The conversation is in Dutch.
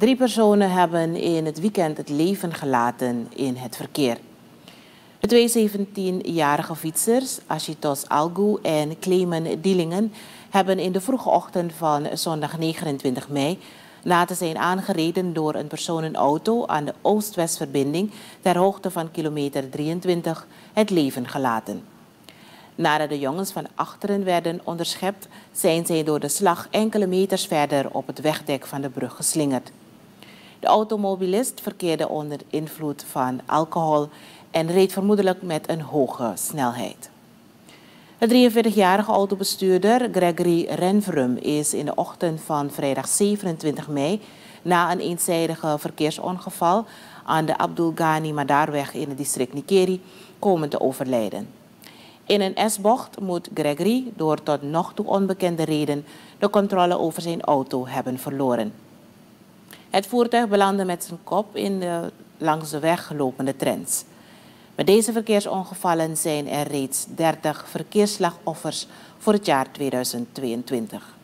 3 personen hebben in het weekend het leven gelaten in het verkeer. De 2 17-jarige fietsers, Ashitos Algu en Clemen Dielingen, hebben in de vroege ochtend van zondag 29 mei laten zijn aangereden door een personenauto aan de Oost-West-verbinding ter hoogte van kilometer 23 het leven gelaten. Nadat de jongens van achteren werden onderschept, zijn zij door de slag enkele meters verder op het wegdek van de brug geslingerd. De automobilist verkeerde onder invloed van alcohol en reed vermoedelijk met een hoge snelheid. De 43-jarige autobestuurder Gregory Renvrum is in de ochtend van vrijdag 27 mei na een eenzijdige verkeersongeval aan de Abdul Ghani Madarweg in het district Nikeri komen te overlijden. In een S-bocht moet Gregory door tot nog toe onbekende reden de controle over zijn auto hebben verloren. Het voertuig belandde met zijn kop in de langs de weg lopende trends. Met deze verkeersongevallen zijn er reeds 30 verkeersslachtoffers voor het jaar 2022.